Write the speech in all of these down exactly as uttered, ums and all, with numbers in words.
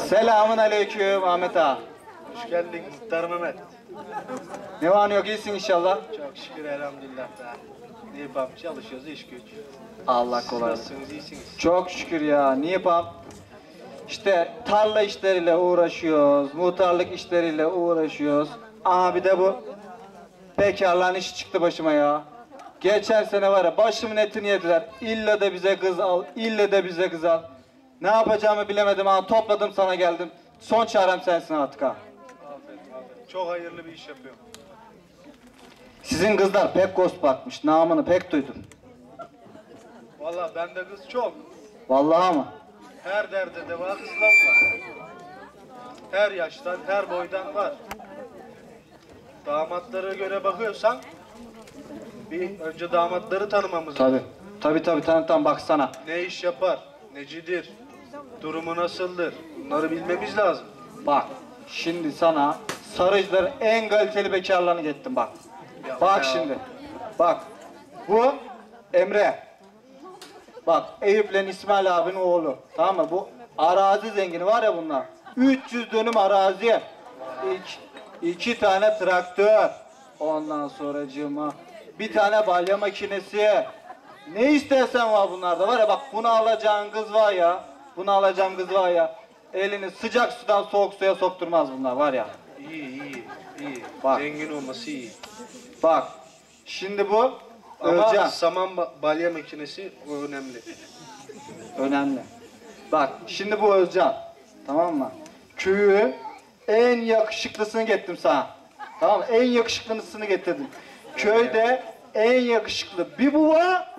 Selamun aleyküm Ahmet ağa. Hoş geldin Muhtar Mehmet. Ne var ne yok, iyisin inşallah. Çok şükür elhamdülillah da. Ne yapalım, çalışıyoruz, iş güç. Allah Siz kolay. nasılsınız, iyisiniz? Çok şükür ya, ne yapalım? İşte tarla işleriyle uğraşıyoruz, muhtarlık işleriyle uğraşıyoruz. Aha bir de bu bekarların işi çıktı başıma ya. Geçen sene var ya, başımın etini yediler. İlle de bize kız al, ille de bize kız al. Ne yapacağımı bilemedim ha, topladım sana geldim. Son çarem sensin artık ha. Aferin, aferin. Çok hayırlı bir iş yapıyorum. Sizin kızlar pek ghost bakmış, namını pek duydum. Vallahi bende kız çok. Vallahi mı? Her derde deva kızlar var. Her yaştan, her boydan var. Damatlara göre bakıyorsan, bir önce damatları tanımamız Tabi. lazım. Tabi tabi tanı tam baksana. Ne iş yapar, necidir, durumu nasıldır, bunları bilmemiz lazım. Bak şimdi sana Sarıcıların en kaliteli bekarlarını getirdim bak. Ya, Bak ya. şimdi. Bak. Bu Emre. Bak Eyüp'le İsmail abinin oğlu. Tamam mı? Bu arazi zengini var ya bunlar. üç yüz dönüm arazi. İki, iki tane traktör. Ondan sonracığıma bir tane balya makinesi. Ne istersen var bunlarda var ya, bak bunu alacağın kız var ya. Bunu alacağım kız var ya. Elini sıcak sudan soğuk suya sokturmaz bunlar var ya. İyi, iyi, iyi. Bak. Zengin olması iyi. Bak şimdi bu Ama Özcan. saman ba- balya makinesi o önemli. Önemli. Bak şimdi bu Özcan. Tamam mı? Köyü en yakışıklısını getirdim sana. Tamam mı? En yakışıklısını getirdim. Köyde en yakışıklı bir bu var.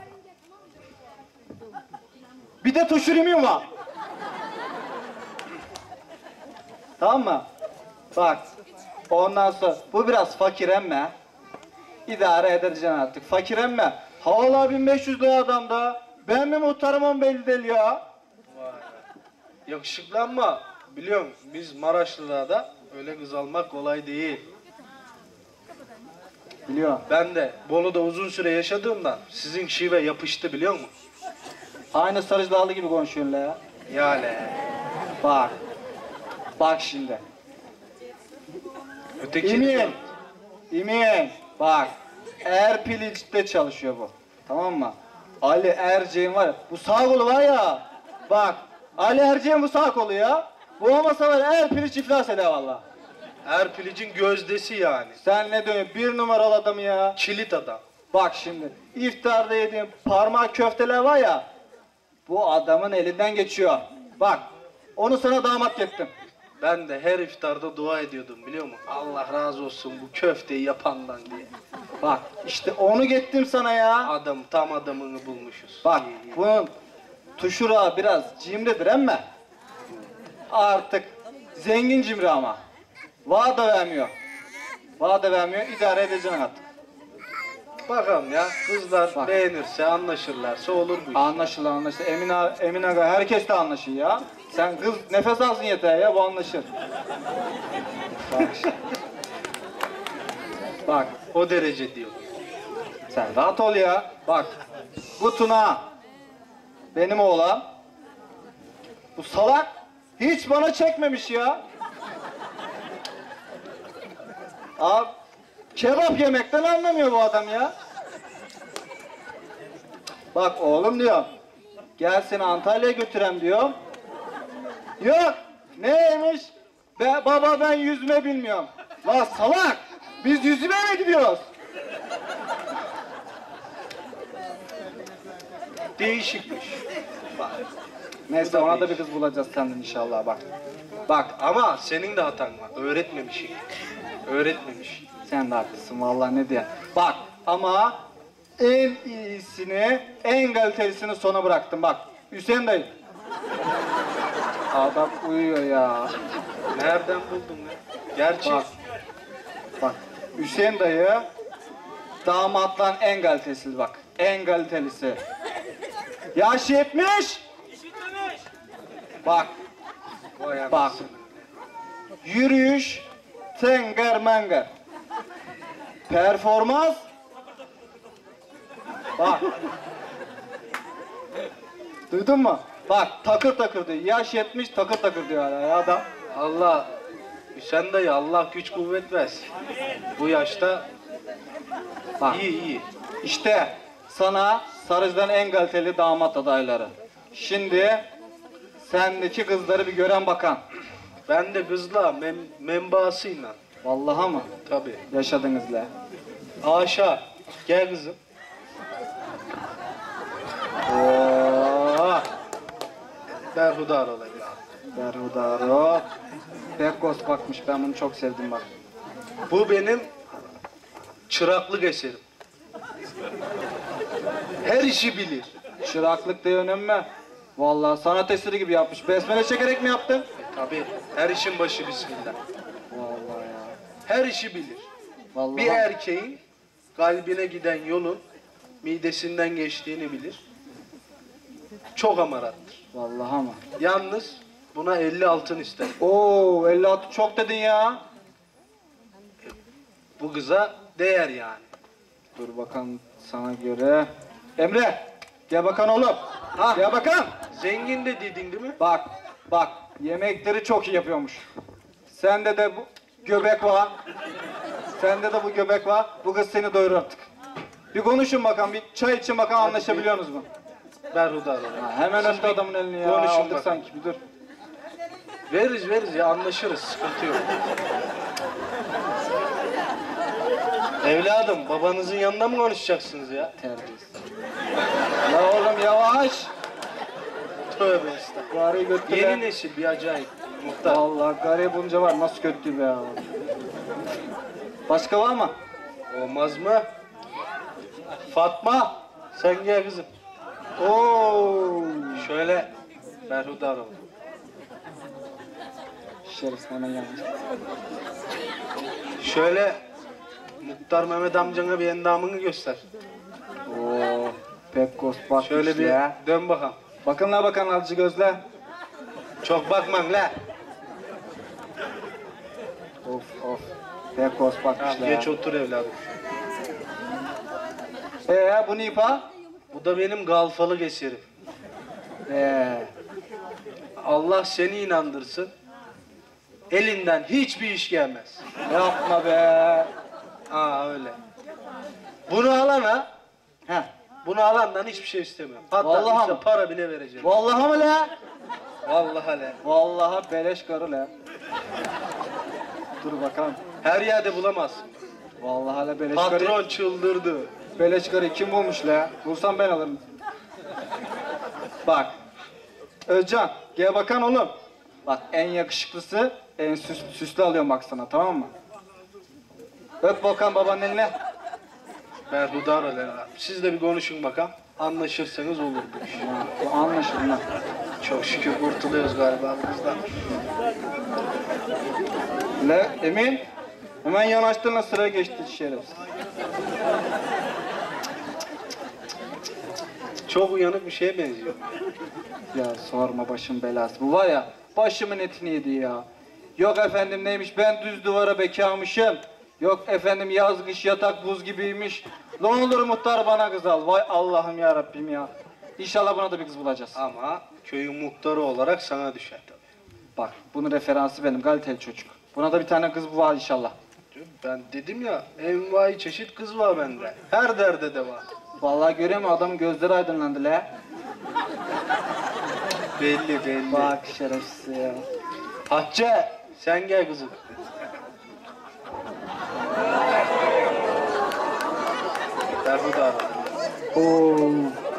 Bir de Tuşurimin var. Tamam mı? Bak. Ondan sonra bu biraz fakir emme. İdare edeceksin artık. Fakir emme. Hala bin beş yüz lira adam da. Ben mi muhtarımım belli değil ya. Vay. Yakışıklı ama biliyorum biz Maraşlı'da öyle kız almak kolay değil. Biliyorum. Ben de Bolu'da uzun süre yaşadığımdan sizin şive yapıştı biliyor musun? Aynı Sarıcılarlı gibi konuşuyorsun la ya. Yani. Bak. Bak şimdi. Öteki... İmin. İmin. Bak. Erpilinç'te çalışıyor bu. Tamam mı? Ali Erceğin var ya. Bu sağ kolu var ya. Bak. Ali Erceğin bu sağ kolu ya. Bu olmasa var ya, Erpilinç iflas eder valla. Erpilic'in gözdesi yani. Sen ne diyorsun? Bir numaralı adam ya. Kilit adam. Bak şimdi. İftarda yediğim parmak köfteler var ya. Bu adamın elinden geçiyor. Bak. Onu sana damat getirdim. Ben de her iftarda dua ediyordum biliyor musun? Allah razı olsun bu köfteyi yapandan diye. Bak işte onu getirdim sana ya. Adam tam adamını bulmuşuz. Bak İyi, iyi. bunun tuşura biraz cimridir emme. Artık zengin cimri ama. Vaat da vermiyor. Vaat da vermiyor, idare edeceksin artık. Bakalım ya kızlar Bak. beğenirse anlaşırlarsa olur bu iş. Anlaşılır anlaşılır. Emin ağa, Emin ağa herkes de anlaşır ya. Sen kız nefes alsın yeter ya, bu anlaşır. Bak şimdi. Bak O derece diyor. sen rahat ol ya. Bak bu Tuna benim oğlan. Bu salak hiç bana çekmemiş ya. Abi kebap yemekten anlamıyor bu adam ya. Bak oğlum diyor. Gel seni Antalya'ya götürem diyor. Yok. Neymiş? Be, baba ben yüzme bilmiyorum. La salak. Biz yüzmeye mi gidiyoruz? Değişikmiş. Bak. Neyse Bu da ona da bir değişik. kız bulacağız senden inşallah bak. Bak ama senin de hatan var. Öğretmemişsin. Öğretmemiş. Sen de haklısın vallahi, ne diye. Bak ama en iyisini, en kalitelisini sona bıraktım bak. Hüseyin dayı. Adam uyuyor ya. Nereden buldun ya? Gerçi Bak. Bak. Hüseyin dayı damatların en kalitesi bak. En kalitelisi. Yaş yetmiş. Bak. vay Bak. anasını. Yürüyüş tenger menger. Performans. Bak. Duydun mu? Bak takır takır diyor. Yaş yetmiş takır takır diyor hala ya adam. Allah, Hüseyin dayı Allah güç kuvvet versin. Bu yaşta Bak iyi iyi. işte sana Sarıcı'dan en kaliteli damat adayları. Şimdi sendeki kızları bir gören bakan. Ben de kızla mem menbaasıyla. Vallahi mı? Tabii. Yaşadınız la. Aşağı. Gel kızım. Oo, Berhudar olayım. berhudaro. Pek bakmış, ben bunu çok sevdim bak. Bu benim çıraklık eserim. Her işi bilir. Çıraklık diye önemli. Vallahi sanat eseri gibi yapmış. Besmele çekerek mi yaptın? Tabii. Her işin başı bismillah. Vallahi ya. Her işi bilir. Vallahi. Bir erkeğin kalbine giden yolun midesinden geçtiğini bilir. Çok amarattır. Vallahi ama. Yalnız buna elli altın ister. Oo, elli altı çok dedin ya. Bu kıza değer yani. Dur bakalım sana göre. Emre, gel bakan oğlum. Ha, gel bakan. Zengin de dedin değil mi? Bak, bak. Yemekleri çok iyi yapıyormuş. Sende de bu göbek var. Sende de bu göbek var. Bu kız seni doyurur artık. Bir konuşun bakalım, bir çay için bakalım anlaşabiliyorsunuz mu? Berhudar olayım. Ha, hemen Siz öptü bir adamın elini ya. konuşun Aldık bakalım. sanki, bir dur. Veririz veririz ya anlaşırız sıkıntı yok. Evladım babanızın yanında mı konuşacaksınız ya? Terbiyesiz. La oğlum yavaş. Tövbe estağfurullah. Garayı götür Yeni be. nesil bir acayip. Muhtar. Vallahi garayı bulunca var, nasıl kötü be ya. Başka var mı? Olmaz mı? Fatma sen gel kızım. Oo. Şöyle berhudar ol. Şerif hemen yanlış. Şöyle Muhtar Mehmet amcana bir endamını göster. Oo. Pek ghost bakmış Şöyle bir ya. dön bakalım. Bakın la bakan alıcı gözle. Çok bakmam la. Of of. Pek ghost bakmış Tamam, la. geç otur evladım. Ee bu ne ipa? Bu da benim galfalık eserim. Ee. Allah seni inandırsın. Elinden hiçbir iş gelmez. Yapma be. Aa öyle. Bunu alana, Heh. bunu alandan hiçbir şey istemiyorum. Hatta Vallahi işte mi? para bile vereceğim. Vallahi mı la? Vallahi le. Vallahi beleş karı la. Dur bakalım. Her yerde bulamazsın. Vallahi la beleş karı. Patron çıldırdı. Beleş karı kim bulmuş la? Bulsam ben alırım. Bak. Özcan gel bakan oğlum. Bak en yakışıklısı en süs, süslü alıyorum bak sana, tamam mı? Öp bakan babanın eline. Berhudar öyle. Siz de bir konuşun bakalım. Anlaşırsanız olur bu iş. Ha, bu anlaşıldı lan. Çok şükür kurtuluyoruz galiba bizden. Le Emin. Hemen yanaştığına sıra geçti şerefsiz. Çok uyanık bir şeye benziyor. Ya sorma başım belası. Bu var ya başımın etini yedi ya. Yok efendim neymiş ben düz duvara bekarmışım. Yok efendim yaz kış yatak buz gibiymiş. Ne olur muhtar bana kız al. Vay Allah'ım ya Rabbim ya. İnşallah buna da bir kız bulacağız. Ama köyün muhtarı olarak sana düşer tabii. Bak bunun referansı benim kaliteli çocuk. Buna da bir tane kız var inşallah. Ben dedim ya envai çeşit kız var bende. Her derde de var. Vallahi görüyor musun adamın gözleri aydınlandı la. Belli belli. Bak şerefsiz ya. Hatice sen gel kızım. Berhudar. Oo.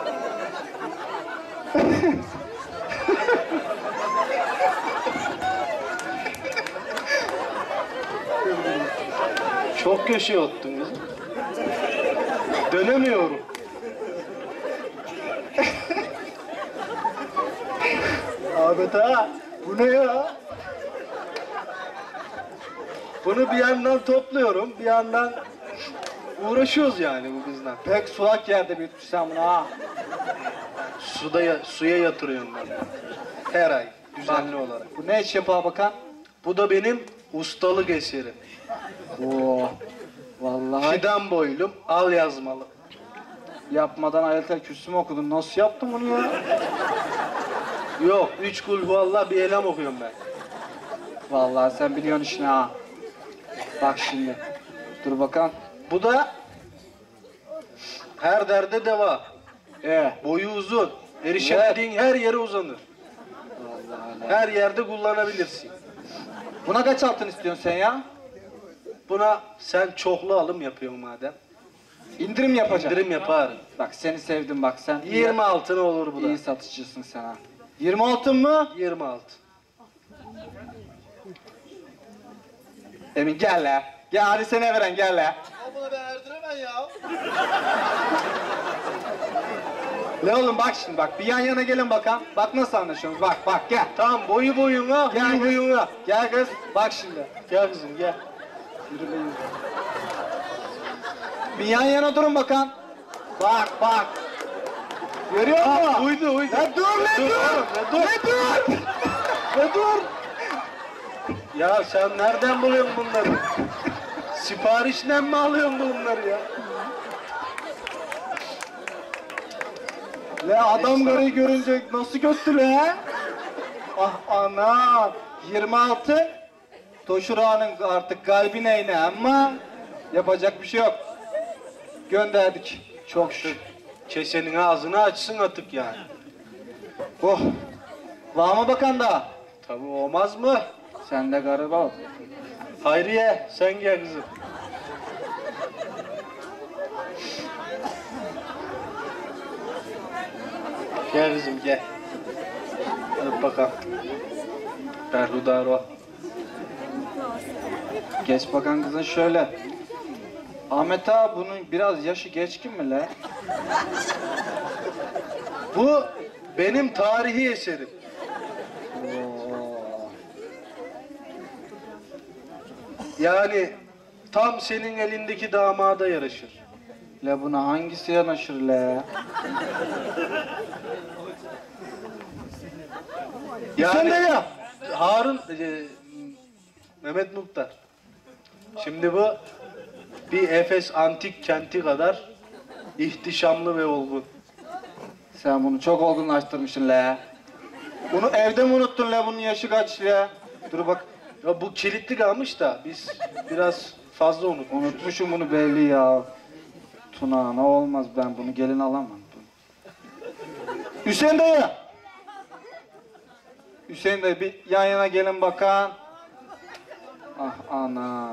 Çok köşeye ottun kızım. Dönemiyorum. Ahmet ha. Bu ne ya? Bunu bir yandan topluyorum, bir yandan uğraşıyoruz yani bu kızla. Pek sulak yerde büyütmüş sen bunu ha. Suda ya- suya yatırıyorum ben. Her ay düzenli olarak. Bu ne iş yapar bakan? Bu da benim ustalık eserim. Oo. Vallahi Fidan boylum, al yazmalı. yapmadan ayetel kürsümü okudun. Nasıl yaptın bunu ya? Yok, üç kul huvallah bir elham okuyorum ben. Vallahi sen biliyorsun işini ha. Bak şimdi. Dur bakalım. Bu da her derde deva. Ee, Boyu uzun. Erişemediğin her yere uzanır. vallahi. Her yerde kullanabilirsin. Buna kaç altın istiyorsun sen ya? Buna sen çoklu alım yapıyorsun madem. İndirim yapacağım. İndirim yaparım. Bak seni sevdim bak sen. yirmi altın olur bu da. İyi satıcısın sen ha. yirmi altın mı? yirmi altı. Emin gel la. Gel hadi sene veren gel la. Bunu ben erdiremem ya. Ne oğlum bak şimdi bak bir yan yana gelin bakalım. Bak nasıl anlaşıyorsunuz bak bak gel. Tamam boyu boyuna, Gel boyu kız. boyuna. Gel kız bak şimdi. Gel kızım gel. Yürü be yürü. Bir yan yana durun bakalım. Bak bak. Görüyor musun? Uydu uydu. Ya dur lan dur. oğlum, ya dur. Ne dur? Ne dur? Ya sen nereden buluyorsun bunları? Siparişten mi alıyorsun bunları ya? Le adam karıyı görünce nasıl göttü le? Ah ana. yirmi altı. Toşurağının artık kalbine ine ama yapacak bir şey yok. Gönderdik. Çok şükür. Kesenin ağzını açsın atık yani. Oh. Var mı bakan da? Tabii olmaz mı? Sen de garip ol. Hayriye sen gel kızım. Gel kızım gel. Hadi bakalım. Berhudar ol. Geç bakan kızın şöyle. Ahmet ağa bunun biraz yaşı geçkin mi le? Bu benim tarihi eserim. Oo. Yani tam senin elindeki damada yaraşır. Le buna hangisi yanaşır le? Sen de ya. Harun, e, Mehmet Muhtar. Şimdi bu bir Efes antik kenti kadar ihtişamlı ve olgun. Sen bunu çok olgunlaştırmışsın le. Bunu evde mi unuttun le? Bunun yaşı kaç le? Dur bak. Ya bu kilitli kalmış da biz biraz fazla unutmuşuz. Unutmuşum bunu belli ya. Tuna ne olmaz ben bunu gelin alamam. Hüseyin dayı. Hüseyin dayı bir yan yana gelin bakan. Ah ana.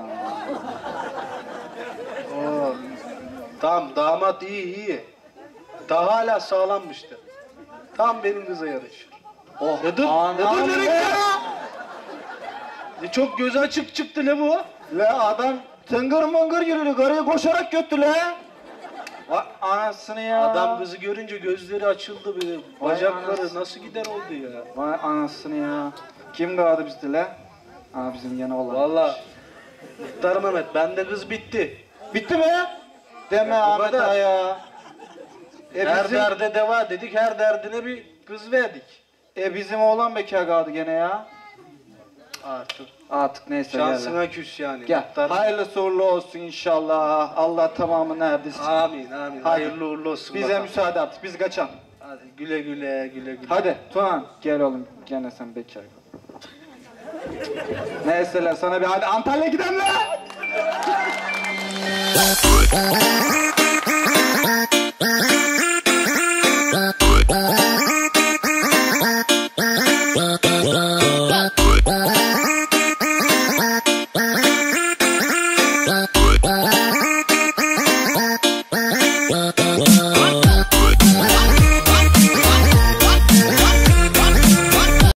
Oo. Tamam damat iyi iyi. Daha hala sağlammıştı. Tam benim kıza yaraşır. Oh Ya dur, anam ya dur, nereye le. gidiyorsun? E çok gözü açık çıktı ne bu? Le adam tıngır mıngır yürüdü. Karıyı koşarak götü le. Vay anasını ya. Adam kızı görünce gözleri açıldı bir Vay bacakları anasını. nasıl gider oldu ya. Vay anasını ya. Kim kaldı bizde le? Aa bizim yana olan. Vallahi Muhtar Mehmet bende kız bitti. Bitti mi? Deme Ahmet kadar. ağa ya. E her bizim, derde deva dedik, her derdine bir kız verdik. e bizim oğlan bekar kaldı gene ya. Artık Artık neyse gel. şansına küs yani. Gel. Muhtar. Hayırlısı uğurlu olsun inşallah. Allah tamamını erdirsin. Amin amin. Hadi. Hayırlı uğurlu olsun. Bize bakalım. müsaade artık. Biz kaçalım. Hadi güle güle güle güle. Hadi Tuhan gel oğlum. Gene sen bekar kal. Neyse lan sana bir hadi Antalya gidelim lan.